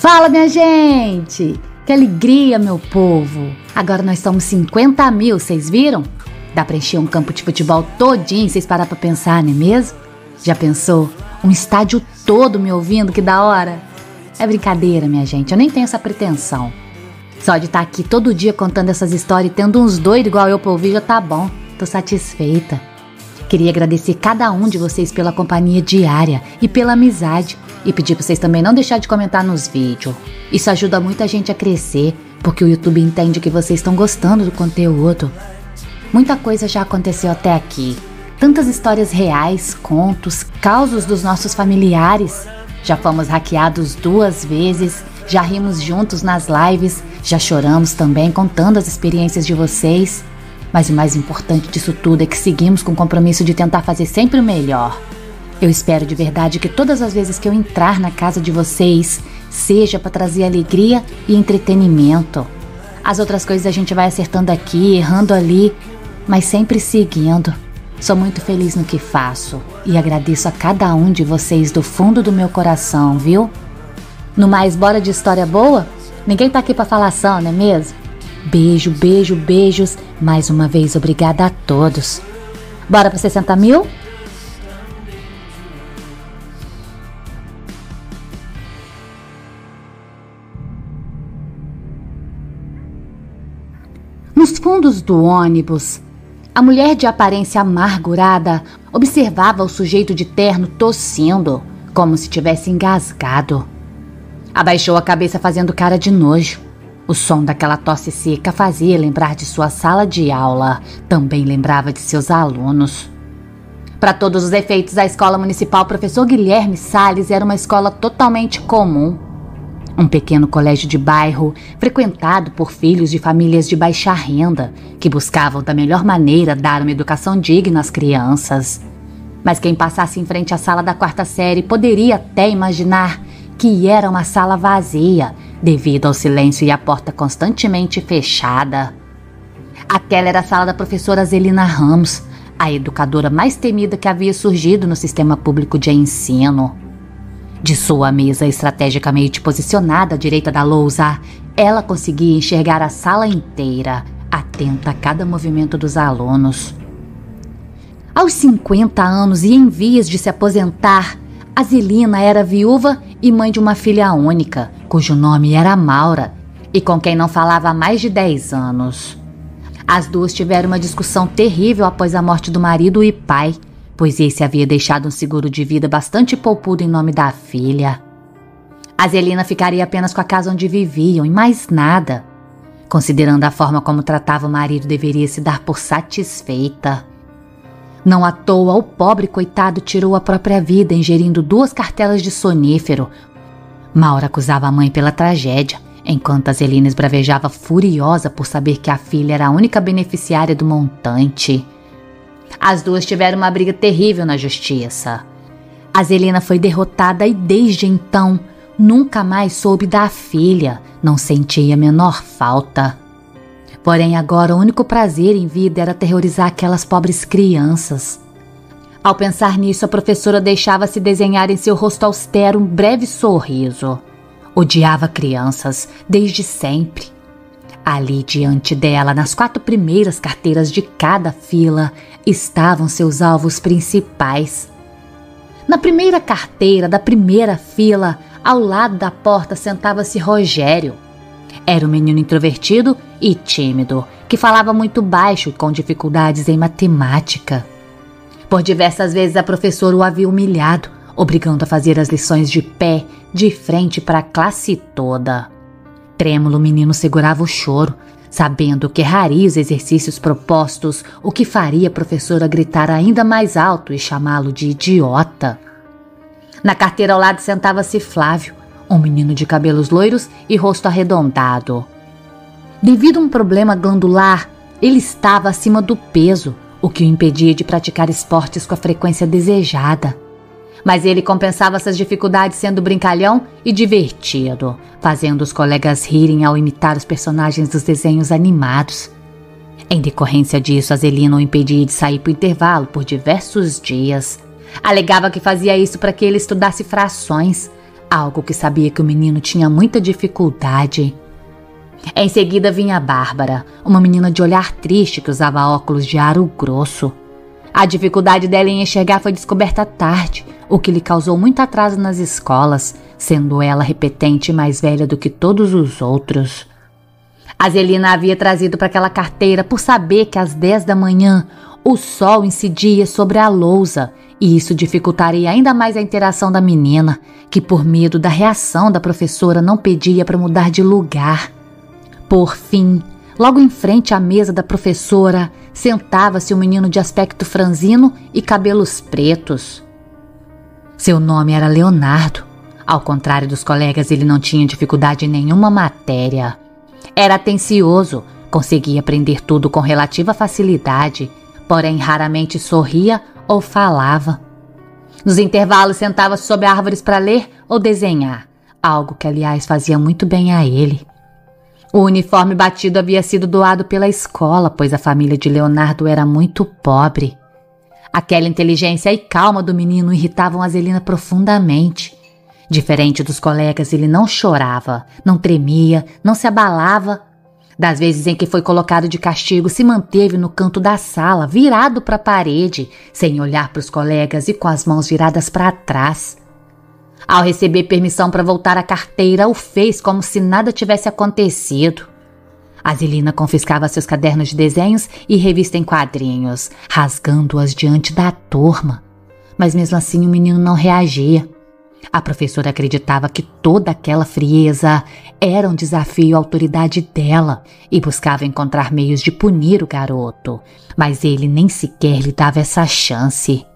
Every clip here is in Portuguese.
Fala, minha gente! Que alegria, meu povo! Agora nós somos 50 mil, vocês viram? Dá pra encher um campo de futebol todinho, vocês parar pra pensar, não é mesmo? Já pensou? Um estádio todo me ouvindo, que da hora! É brincadeira, minha gente, eu nem tenho essa pretensão. Só de estar aqui todo dia contando essas histórias e tendo uns doidos igual eu pra ouvir já tá bom. Tô satisfeita. Queria agradecer cada um de vocês pela companhia diária e pela amizade. E pedir pra vocês também não deixar de comentar nos vídeos. Isso ajuda muita gente a crescer, porque o YouTube entende que vocês estão gostando do conteúdo. Muita coisa já aconteceu até aqui. Tantas histórias reais, contos, causos dos nossos familiares. Já fomos hackeados 2 vezes, já rimos juntos nas lives, já choramos também contando as experiências de vocês. Mas o mais importante disso tudo é que seguimos com o compromisso de tentar fazer sempre o melhor. Eu espero de verdade que todas as vezes que eu entrar na casa de vocês, seja para trazer alegria e entretenimento. As outras coisas a gente vai acertando aqui, errando ali, mas sempre seguindo. Sou muito feliz no que faço e agradeço a cada um de vocês do fundo do meu coração, viu? No mais, bora de história boa? Ninguém tá aqui pra falação, não é mesmo? Beijo, beijo, beijos. Mais uma vez, obrigada a todos. Bora pra 60 mil? Nos fundos do ônibus, a mulher de aparência amargurada observava o sujeito de terno tossindo, como se tivesse engasgado. Abaixou a cabeça fazendo cara de nojo. O som daquela tosse seca fazia lembrar de sua sala de aula, também lembrava de seus alunos. Para todos os efeitos, a Escola Municipal Professor Guilherme Salles era uma escola totalmente comum. Um pequeno colégio de bairro, frequentado por filhos de famílias de baixa renda, que buscavam da melhor maneira dar uma educação digna às crianças. Mas quem passasse em frente à sala da 4ª série poderia até imaginar que era uma sala vazia, devido ao silêncio e à porta constantemente fechada. Aquela era a sala da professora Zelina Ramos, a educadora mais temida que havia surgido no sistema público de ensino. De sua mesa estrategicamente posicionada à direita da lousa, ela conseguia enxergar a sala inteira, atenta a cada movimento dos alunos. Aos 50 anos e em vias de se aposentar, a Zelina era viúva e mãe de uma filha única, cujo nome era Maura, e com quem não falava há mais de 10 anos. As duas tiveram uma discussão terrível após a morte do marido e pai, pois esse havia deixado um seguro de vida bastante poupudo em nome da filha. A Zelina ficaria apenas com a casa onde viviam e mais nada. Considerando a forma como tratava o marido, deveria se dar por satisfeita. Não à toa, o pobre coitado tirou a própria vida ingerindo 2 cartelas de sonífero. Maura acusava a mãe pela tragédia, enquanto a Zelina esbravejava furiosa por saber que a filha era a única beneficiária do montante. As duas tiveram uma briga terrível na justiça. A Zelina foi derrotada e desde então nunca mais soube da filha, não sentia a menor falta. Porém agora o único prazer em vida era aterrorizar aquelas pobres crianças. Ao pensar nisso, a professora deixava-se desenhar em seu rosto austero um breve sorriso. Odiava crianças, desde sempre. Ali diante dela, nas 4 primeiras carteiras de cada fila, estavam seus alvos principais. Na primeira carteira da primeira fila, ao lado da porta, sentava-se Rogério. Era um menino introvertido e tímido, que falava muito baixo e com dificuldades em matemática. Por diversas vezes a professora o havia humilhado, obrigando a fazer as lições de pé, de frente para a classe toda. Trêmulo, o menino segurava o choro, sabendo que erraria os exercícios propostos, o que faria a professora gritar ainda mais alto e chamá-lo de idiota. Na carteira ao lado sentava-se Flávio, um menino de cabelos loiros e rosto arredondado. Devido a um problema glandular, ele estava acima do peso, o que o impedia de praticar esportes com a frequência desejada. Mas ele compensava essas dificuldades sendo brincalhão e divertido, fazendo os colegas rirem ao imitar os personagens dos desenhos animados. Em decorrência disso, a Zelina o impedia de sair para o intervalo por diversos dias. Alegava que fazia isso para que ele estudasse frações, algo que sabia que o menino tinha muita dificuldade. Em seguida vinha a Bárbara, uma menina de olhar triste que usava óculos de aro grosso. A dificuldade dela em enxergar foi descoberta tarde, o que lhe causou muito atraso nas escolas, sendo ela repetente e mais velha do que todos os outros. A Zelina havia trazido para aquela carteira por saber que às 10 da manhã o sol incidia sobre a lousa, e isso dificultaria ainda mais a interação da menina, que por medo da reação da professora não pedia para mudar de lugar. Por fim, logo em frente à mesa da professora, sentava-se um menino de aspecto franzino e cabelos pretos. Seu nome era Leonardo. Ao contrário dos colegas, ele não tinha dificuldade em nenhuma matéria. Era atencioso, conseguia aprender tudo com relativa facilidade, porém raramente sorria ou falava. Nos intervalos sentava-se sob árvores para ler ou desenhar, algo que aliás fazia muito bem a ele. O uniforme batido havia sido doado pela escola, pois a família de Leonardo era muito pobre. Aquela inteligência e calma do menino irritavam a Zelina profundamente. Diferente dos colegas, ele não chorava, não tremia, não se abalava. Das vezes em que foi colocado de castigo, se manteve no canto da sala, virado para a parede, sem olhar para os colegas e com as mãos viradas para trás. Ao receber permissão para voltar à carteira, o fez como se nada tivesse acontecido. A Zelina confiscava seus cadernos de desenhos e revista em quadrinhos, rasgando-as diante da turma. Mas mesmo assim o menino não reagia. A professora acreditava que toda aquela frieza era um desafio à autoridade dela e buscava encontrar meios de punir o garoto, mas ele nem sequer lhe dava essa chance.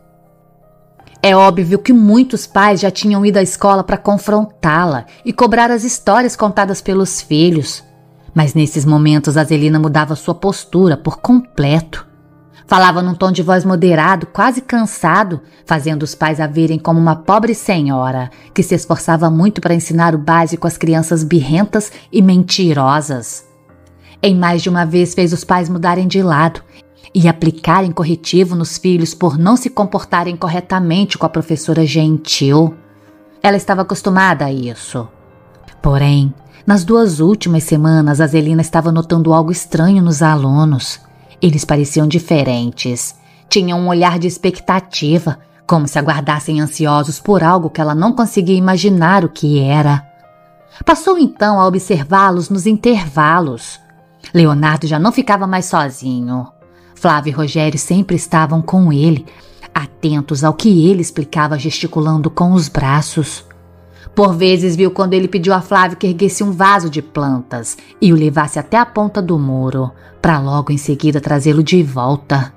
É óbvio que muitos pais já tinham ido à escola para confrontá-la e cobrar as histórias contadas pelos filhos, mas nesses momentos a Zelina mudava sua postura por completo. Falava num tom de voz moderado, quase cansado, fazendo os pais a verem como uma pobre senhora que se esforçava muito para ensinar o básico às crianças birrentas e mentirosas. Em mais de uma vez fez os pais mudarem de lado e aplicarem corretivo nos filhos por não se comportarem corretamente com a professora gentil. Ela estava acostumada a isso. Porém, nas 2 últimas semanas, a Zelina estava notando algo estranho nos alunos. Eles pareciam diferentes. Tinham um olhar de expectativa, como se aguardassem ansiosos por algo que ela não conseguia imaginar o que era. Passou então a observá-los nos intervalos. Leonardo já não ficava mais sozinho. Flávio e Rogério sempre estavam com ele, atentos ao que ele explicava gesticulando com os braços. Por vezes viu quando ele pediu a Flávio que erguesse um vaso de plantas e o levasse até a ponta do muro, para logo em seguida trazê-lo de volta.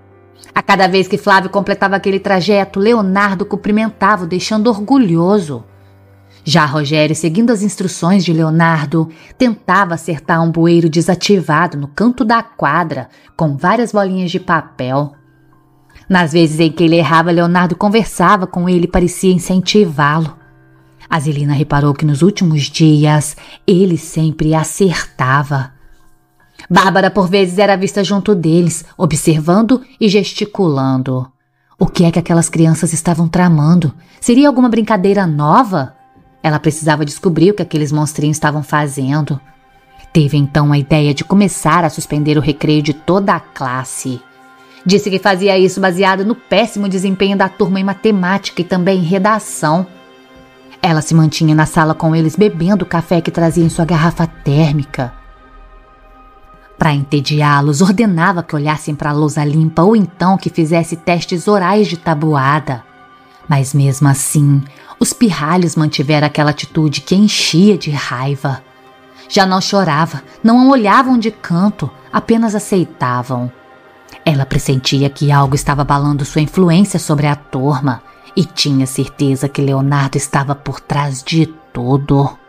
A cada vez que Flávio completava aquele trajeto, Leonardo cumprimentava-o, deixando orgulhoso. Já Rogério, seguindo as instruções de Leonardo, tentava acertar um bueiro desativado no canto da quadra, com várias bolinhas de papel. Nas vezes em que ele errava, Leonardo conversava com ele e parecia incentivá-lo. A Zelina reparou que nos últimos dias ele sempre acertava. Bárbara por vezes era vista junto deles, observando e gesticulando. O que é que aquelas crianças estavam tramando? Seria alguma brincadeira nova? Ela precisava descobrir o que aqueles monstrinhos estavam fazendo. Teve então a ideia de começar a suspender o recreio de toda a classe. Disse que fazia isso baseado no péssimo desempenho da turma em matemática e também em redação. Ela se mantinha na sala com eles bebendo o café que trazia em sua garrafa térmica. Para entediá-los, ordenava que olhassem para a lousa limpa ou então que fizesse testes orais de tabuada. Mas mesmo assim, os pirralhos mantiveram aquela atitude que enchia de raiva. Já não chorava, não olhavam de canto, apenas aceitavam. Ela pressentia que algo estava abalando sua influência sobre a turma e tinha certeza que Leonardo estava por trás de tudo.